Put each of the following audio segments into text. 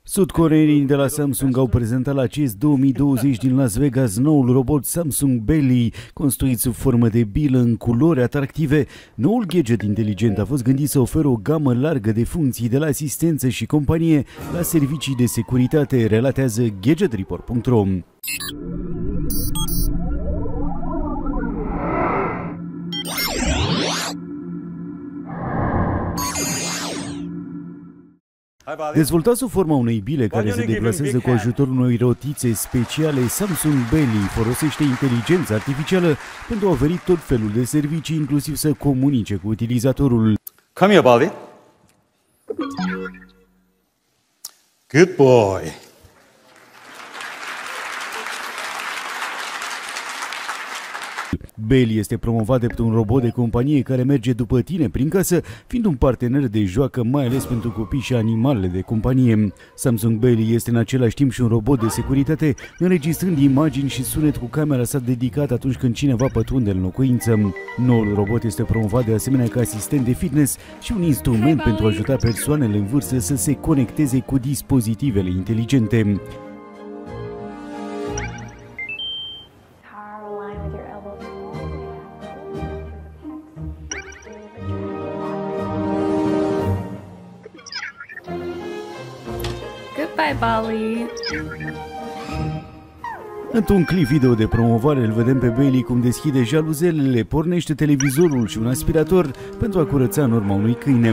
Sudcoreenii de la Samsung au prezentat la CES 2020 din Las Vegas noul robot Samsung Belly, construit sub formă de bilă în culori atractive. Noul gadget inteligent a fost gândit să oferă o gamă largă de funcții, de la asistență și companie la servicii de securitate, relatează GadgetReport.ro. Dezvoltat sub forma unei bile care se deplasează cu ajutorul unei rotițe speciale, Samsung Belly folosește inteligența artificială pentru a oferi tot felul de servicii, inclusiv să comunice cu utilizatorul. Come here, Bali. Good boy. Belly este promovat de un robot de companie care merge după tine prin casă, fiind un partener de joacă mai ales pentru copii și animalele de companie. Samsung Belly este în același timp și un robot de securitate, înregistrând imagini și sunet cu camera sa dedicată atunci când cineva pătrunde în locuință. Noul robot este promovat de asemenea ca asistent de fitness și un instrument pentru a ajuta persoanele în vârstă să se conecteze cu dispozitivele inteligente. Goodbye, Bali. Într-un clip video de promovare îl vedem pe Belly cum deschide jaluzelele, pornește televizorul și un aspirator pentru a curăța în urma unui câine.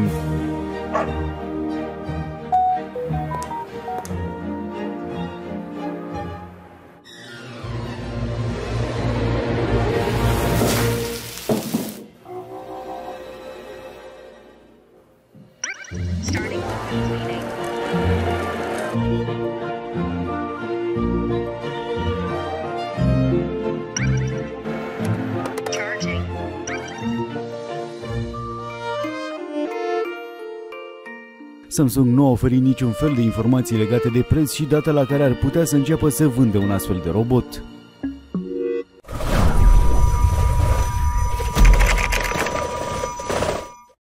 Samsung nu a oferit niciun fel de informații legate de preț și data la care ar putea să înceapă să vândă un astfel de robot.